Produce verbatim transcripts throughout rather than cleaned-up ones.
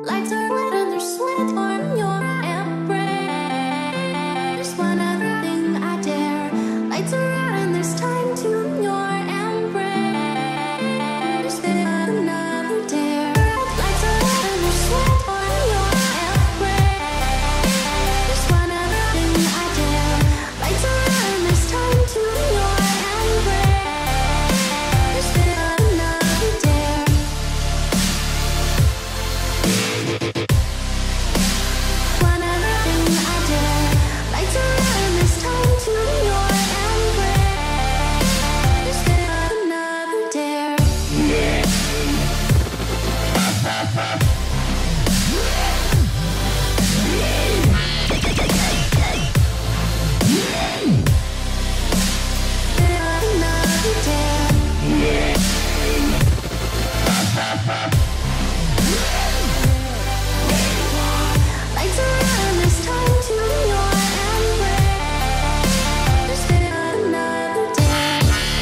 Lights are lit and there's sweat on your embrace. One other thing I dare. Lights are out and there's time to your embrace. Another dare. Lights are lit and there's sweat on your embrace. One other thing I dare. Lights are out and there's time to your embrace. Another dare. One other thing I dare. Lights are out and there's time to your embrace. Another dare. Another dare. Lights are out and there's time to your embrace. Another dare.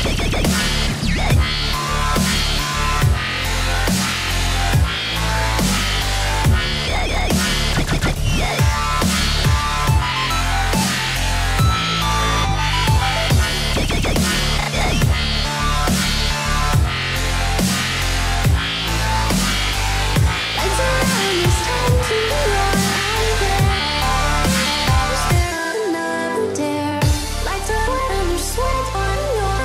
Lights are out and there's time to your embrace. Another dare. Lights are out and there's sweat on your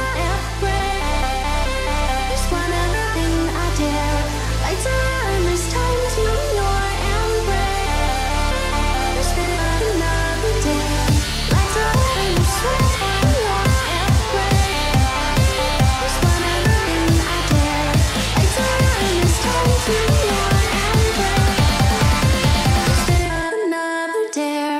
embrace. One other thing I dare. Lights are out and there's time to your embrace. Another dare. Lights are out and there's sweat on your embrace. One other thing I dare. Lights are out and there's time to your embrace. Another dare.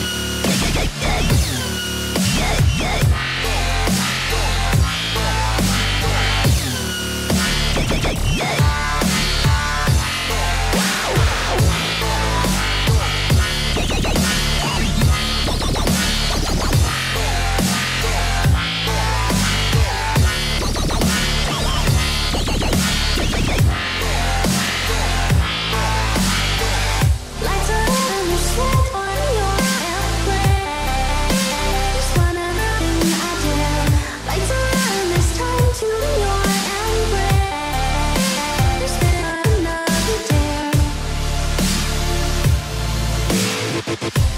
Lights are out and there's sweat on your embrace. One other thing I dare. Lights are out and there's time to your embrace. Another dare.